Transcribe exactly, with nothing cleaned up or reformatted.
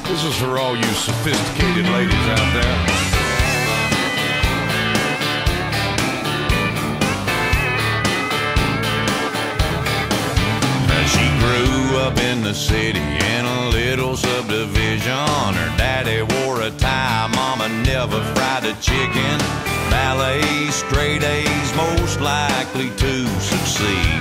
This is for all you sophisticated ladies out there. She grew up in the city in a little subdivision. Her daddy wore a tie, mama never fried a chicken. Ballet, straight A's, most likely to succeed.